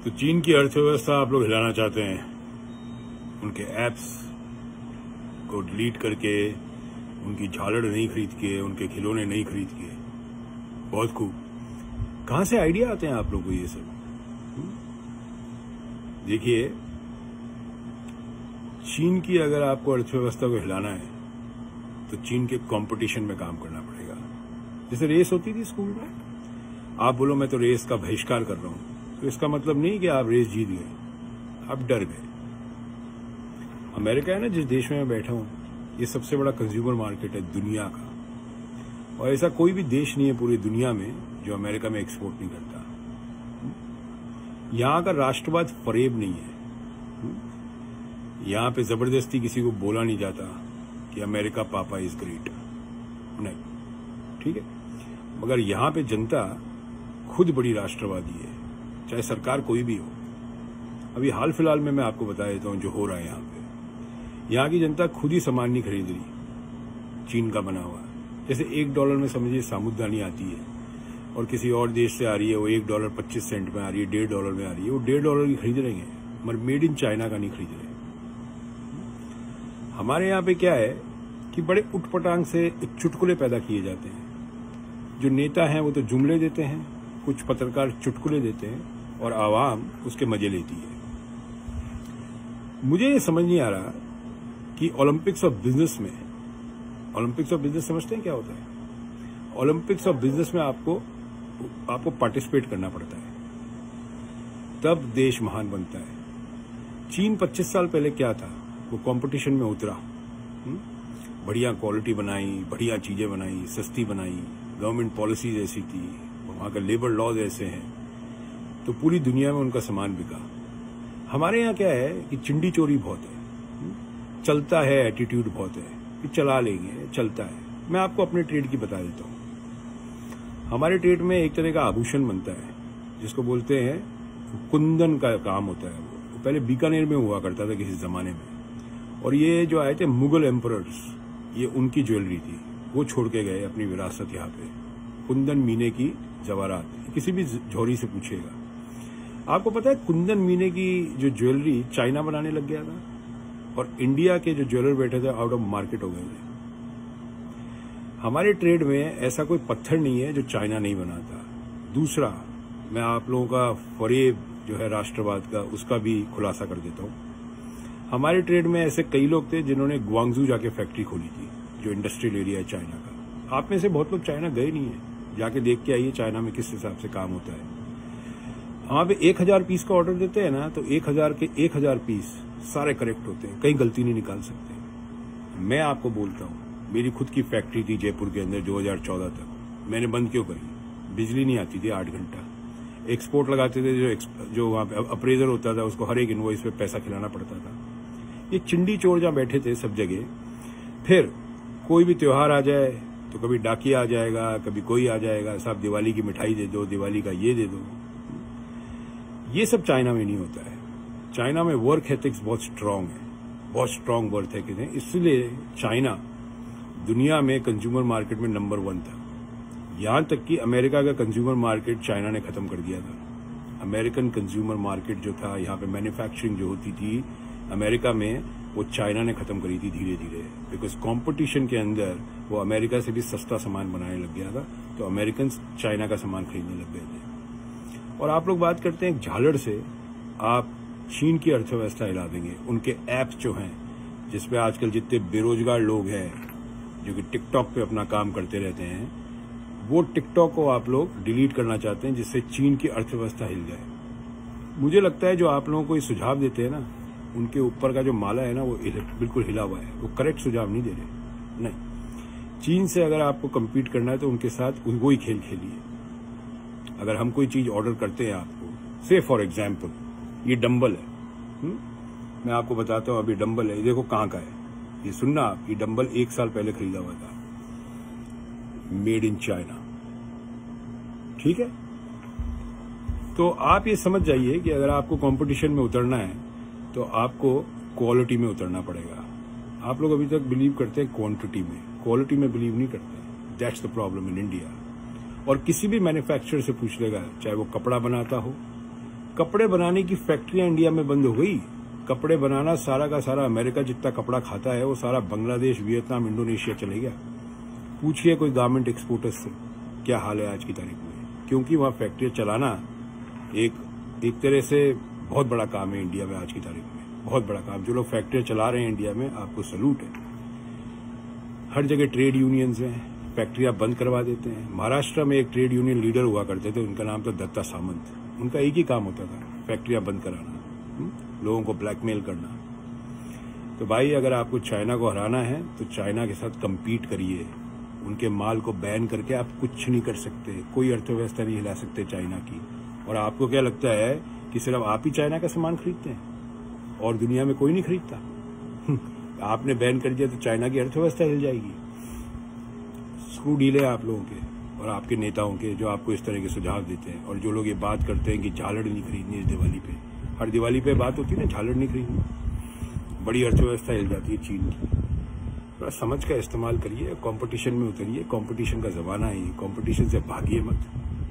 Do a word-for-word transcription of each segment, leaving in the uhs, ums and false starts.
तो चीन की अर्थव्यवस्था आप लोग हिलाना चाहते हैं, उनके एप्स को डिलीट करके, उनकी झालड़ नहीं खरीद के, उनके खिलौने नहीं खरीद के। बहुत खूब। कहां से आइडिया आते हैं आप लोग को ये सब? देखिए, चीन की अगर आपको अर्थव्यवस्था को हिलाना है तो चीन के कंपटीशन में काम करना पड़ेगा। जैसे रेस होती थी स्कूल में, आप बोलो मैं तो रेस का बहिष्कार कर रहा हूं, तो इसका मतलब नहीं कि आप रेस जीत गए, आप डर गए। अमेरिका है ना, जिस देश में मैं बैठा हूं, ये सबसे बड़ा कंज्यूमर मार्केट है दुनिया का, और ऐसा कोई भी देश नहीं है पूरी दुनिया में जो अमेरिका में एक्सपोर्ट नहीं करता। यहां का राष्ट्रवाद फरेब नहीं है। यहां पे जबरदस्ती किसी को बोला नहीं जाता कि अमेरिका पापा इज ग्रेट, नहीं, ठीक है। मगर यहां पे जनता खुद बड़ी राष्ट्रवादी है, चाहे सरकार कोई भी हो। अभी हाल फिलहाल में मैं आपको बता देता हूं जो हो रहा है यहां पे। यहां की जनता खुद ही सामान नहीं खरीद रही चीन का बना हुआ। जैसे एक डॉलर में समझिए साबुदानी आती है और किसी और देश से आ रही है, वो एक डॉलर पच्चीस सेंट में आ रही है, डेढ़ डॉलर में आ रही है, वो डेढ़ डॉलर की खरीद रहे हैं, मगर मेड इन चाइना का नहीं खरीद रहे। हमारे यहाँ पे क्या है कि बड़े उटपटांग से चुटकुले पैदा किए जाते हैं। जो नेता हैं वो तो जुमले देते हैं, कुछ पत्रकार चुटकुले देते हैं और आवाम उसके मजे लेती है। मुझे ये समझ नहीं आ रहा कि ओलंपिक्स ऑफ बिजनेस में, ओलंपिक्स ऑफ बिजनेस समझते हैं क्या होता है? ओलंपिक्स ऑफ बिजनेस में आपको आपको पार्टिसिपेट करना पड़ता है, तब देश महान बनता है। चीन पच्चीस साल पहले क्या था, वो कंपटीशन में उतरा, हुँ? बढ़िया क्वालिटी बनाई, बढ़िया चीजें बनाई, सस्ती बनाई, गवर्नमेंट पॉलिसीज ऐसी थी, वहां का लेबर लॉज ऐसे हैं, तो पूरी दुनिया में उनका सामान बिका। हमारे यहाँ क्या है कि चिंडी चोरी बहुत है, हुँ? चलता है, एटीट्यूड बहुत है कि चला लेंगे, चलता है। मैं आपको अपने ट्रेड की बता देता हूँ। हमारे ट्रेड में एक तरह का आभूषण बनता है जिसको बोलते हैं कुंदन का काम होता है। वो पहले बीकानेर में हुआ करता था किसी जमाने में, और ये जो आए थे मुगल एम्परर्स, ये उनकी ज्वेलरी थी, वो छोड़ के गए अपनी विरासत यहाँ पे। कुंदन मीने की जवाहरात, किसी भी झोरी से पूछेगा। आपको पता है कुंदन मीने की जो ज्वेलरी चाइना बनाने लग गया था, और इंडिया के जो ज्वेलर बैठे थे आउट ऑफ मार्केट हो गए थे। हमारे ट्रेड में ऐसा कोई पत्थर नहीं है जो चाइना नहीं बनाता। दूसरा, मैं आप लोगों का फरेब जो है राष्ट्रवाद का, उसका भी खुलासा कर देता हूं। हमारे ट्रेड में ऐसे कई लोग थे जिन्होंने ग्वांगजू जाके फैक्ट्री खोली थी, जो इंडस्ट्रियल एरिया है चाइना का। आप में से बहुत लोग चाइना गए नहीं है, जाके देख के आइए चाइना में किस हिसाब से काम होता है। वहां पे एक हजार पीस का ऑर्डर देते हैं ना, तो एक हजार के एक हजार पीस सारे करेक्ट होते हैं, कहीं गलती नहीं निकाल सकते। मैं आपको बोलता हूं, मेरी खुद की फैक्ट्री थी जयपुर के अंदर दो हज़ार चौदह तक, मैंने बंद क्यों करी? बिजली नहीं आती थी आठ घंटा। एक्सपोर्ट लगाते थे, जो जो वहां पे अप्रेजर होता था उसको हर एक इनवॉइस पे पैसा खिलाना पड़ता था। ये चिंडी चोर जहां बैठे थे सब जगह। फिर कोई भी त्योहार आ जाए तो कभी डाकिया आ जाएगा, कभी कोई आ जाएगा, साहब दिवाली की मिठाई दे दो, दिवाली का ये दे दो। ये सब चाइना में नहीं होता है। चाइना में वर्क एथिक्स बहुत स्ट्रांग है, बहुत स्ट्रांग वर्क एथिक्स है। इसलिए चाइना दुनिया में कंज्यूमर मार्केट में नंबर वन था। यहां तक कि अमेरिका का कंज्यूमर मार्केट चाइना ने खत्म कर दिया था। अमेरिकन कंज्यूमर मार्केट जो था, यहाँ पे मैन्युफैक्चरिंग जो होती थी अमेरिका में, वो चाइना ने खत्म करी थी धीरे धीरे। बिकॉज कंपटीशन के अंदर वो अमेरिका से भी सस्ता सामान बनाने लग गया था, तो अमेरिकन चाइना का सामान खरीदने लग गए थे। और आप लोग बात करते हैं झालड़ से आप चीन की अर्थव्यवस्था हिला देंगे। उनके ऐप्स जो हैं, जिसपे आजकल जितने बेरोजगार लोग हैं जो कि टिकटॉक पे अपना काम करते रहते हैं, वो टिकटॉक को आप लोग डिलीट करना चाहते हैं, जिससे चीन की अर्थव्यवस्था हिल जाए। मुझे लगता है जो आप लोगों को ये सुझाव देते हैं ना, उनके ऊपर का जो माला है ना, वो बिल्कुल हिला हुआ है, वो करेक्ट सुझाव नहीं दे रहे। नहीं, चीन से अगर आपको कम्पीट करना है तो उनके साथ वो ही खेल खेलिए। अगर हम कोई चीज ऑर्डर करते हैं आपको, से फॉर एग्जाम्पल ये डंबल है, हुँ? मैं आपको बताता हूं, अभी डंबल है, देखो कहां का है, ये सुनना आप, ये डंबल एक साल पहले खरीदा हुआ था, मेड इन चाइना, ठीक है। तो आप ये समझ जाइए कि अगर आपको कंपटीशन में उतरना है तो आपको क्वालिटी में उतरना पड़ेगा। आप लोग अभी तक बिलीव करते हैं क्वांटिटी में, क्वालिटी में बिलीव नहीं करते। That's the problem in India. और किसी भी मैन्युफैक्चरर से पूछ लेगा, चाहे वो कपड़ा बनाता हो, कपड़े बनाने की फैक्ट्रियां इंडिया में बंद हो गई। कपड़े बनाना सारा का सारा अमेरिका जितना कपड़ा खाता है वो सारा बांग्लादेश, वियतनाम, इंडोनेशिया चले गया। पूछिए कोई गारमेंट एक्सपोर्टर्स से क्या हाल है आज की तारीख में, क्योंकि वहां फैक्ट्री चलाना एक एक तरह से बहुत बड़ा काम है इंडिया में आज की तारीख में, बहुत बड़ा काम। जो लोग फैक्ट्री चला रहे हैं इंडिया में, आपको सलूट है। हर जगह ट्रेड यूनियंस हैं, फैक्ट्रियां बंद करवा देते हैं। महाराष्ट्र में एक ट्रेड यूनियन लीडर हुआ करते थे, उनका नाम था दत्ता सामंत। उनका एक ही काम होता था, फैक्ट्रियां बंद कराना, लोगों को ब्लैकमेल करना। तो भाई अगर आपको चाइना को हराना है तो चाइना के साथ कम्पीट करिए। उनके माल को बैन करके आप कुछ नहीं कर सकते, कोई अर्थव्यवस्था नहीं हिला सकते चाइना की। और आपको क्या लगता है कि सिर्फ आप ही चाइना का सामान खरीदते हैं और दुनिया में कोई नहीं खरीदता? आपने बैन कर दिया तो चाइना की अर्थव्यवस्था हिल जाएगी। स्क्रू डील है आप लोगों के और आपके नेताओं के, जो आपको इस तरह के सुझाव देते हैं। और जो लोग ये बात करते हैं कि झालड़ नहीं खरीदनी इस दिवाली पे, हर दिवाली पे बात होती है ना, झालड़ नहीं खरीदनी, बड़ी अर्थव्यवस्था हिल जाती है चीन की। थोड़ा समझ का इस्तेमाल करिए, कंपटीशन में उतरिए। कंपटीशन का जमाना है, कंपटीशन से भागिए मत।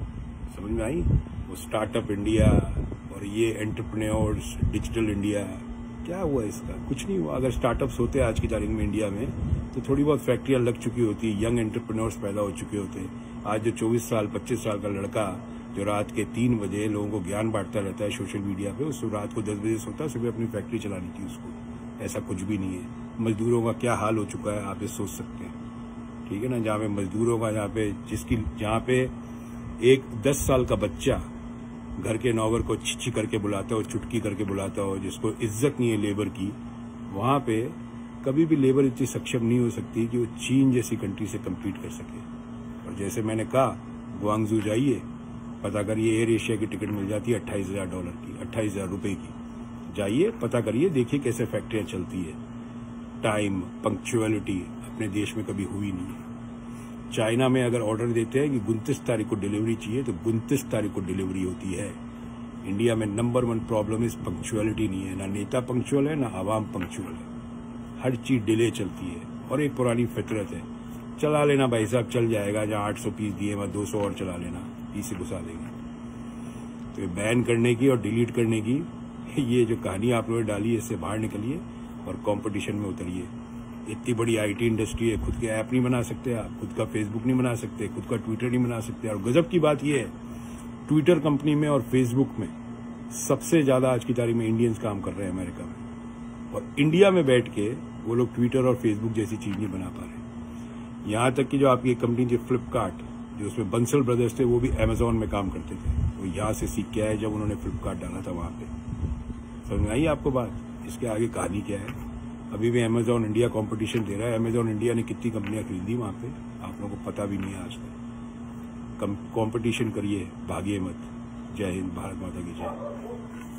समझ में आई? वो स्टार्टअप इंडिया और ये एंटरप्रेन्योर्स, डिजिटल इंडिया, क्या हुआ इसका? कुछ नहीं हुआ। अगर स्टार्टअप्स होते आज की तारीख में इंडिया में तो थोड़ी बहुत फैक्ट्रियां लग चुकी होती, यंग एंटरप्रेन्योर्स पैदा हो चुके होते। आज जो चौबीस साल पच्चीस साल का लड़का जो रात के तीन बजे लोगों को ज्ञान बांटता रहता है सोशल मीडिया पे, उसको रात को दस बजे सोता है, सुबह अपनी फैक्ट्री चलानी थी उसको। ऐसा कुछ भी नहीं है। मजदूरों का क्या हाल हो चुका है आप ये सोच सकते हैं, ठीक है ना? जहाँ पे मजदूरों का, जहाँ पे जिसकी जहाँ पे एक दस साल का बच्चा घर के नौकर को छिछी करके बुलाता हो, चुटकी करके बुलाता हो, जिसको इज्जत नहीं है लेबर की, वहां पे कभी भी लेबर इतनी सक्षम नहीं हो सकती कि वो चीन जैसी कंट्री से कम्पीट कर सके। और जैसे मैंने कहा, ग्वांगजू जाइए, पता करिए एयर एशिया की टिकट मिल जाती है अट्ठाईस हजार डॉलर की, अट्ठाईस हजार रुपए की। जाइए, पता करिए, देखिए कैसे फैक्ट्रियां चलती है। टाइम, पंक्चुअलिटी अपने देश में कभी हुई नहीं है। चाइना में अगर ऑर्डर देते हैं कि उनतीस तारीख को डिलीवरी चाहिए तो उनतीस तारीख को डिलीवरी होती है। इंडिया में number one problem is punctuality नहीं है। ना नेता पंक्चुअल है, ना आवाम पंक्चुअल है। हर चीज डिले चलती है और एक पुरानी फितरत है, चला लेना भाई साहब, चल जाएगा। जहां आठ सौ पीस दिए वहां दो सौ और चला लेना, इसे घुसा देंगे। तो ये बैन करने की और डिलीट करने की ये जो कहानी आप लोगों ने डाली है, इससे बाहर निकलिए और कंपटीशन में उतरिए। इतनी बड़ी आईटी इंडस्ट्री है, खुद के ऐप नहीं बना सकते आप, खुद का फेसबुक नहीं बना सकते, खुद का ट्विटर नहीं बना सकते। और गजब की बात यह है, ट्विटर कंपनी में और फेसबुक में सबसे ज्यादा आज की तारीख में इंडियंस काम कर रहे हैं अमेरिका में। और इंडिया में बैठ के वो लोग ट्विटर और फेसबुक जैसी चीज नहीं बना पा रहे। यहां तक कि जो आपकी कंपनी थी फ्लिपकार्ट, जो उसमें बंसल ब्रदर्स थे, वो भी अमेजोन में काम करते थे। वो यहां से सीख के आए जब उन्होंने फ्लिपकार्ट डाला था वहां पे। समझ में आई आपको बात? इसके आगे कहानी क्या है? अभी भी अमेजोन इंडिया कंपटीशन दे रहा है। अमेजोन इंडिया ने कितनी कंपनियां खरीदी वहां पे, आप लोगों को पता भी नहीं है आज तक। कंपटीशन करिए, भागिए मत। जय हिंद, भारत माता की जय।